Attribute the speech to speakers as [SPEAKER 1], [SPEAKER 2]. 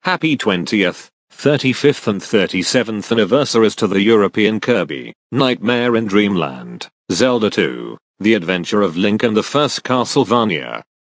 [SPEAKER 1] Happy 20th, 35th and 37th anniversaries to the European Kirby, Nightmare in Dreamland, Zelda 2, The Adventure of Link and the first Castlevania,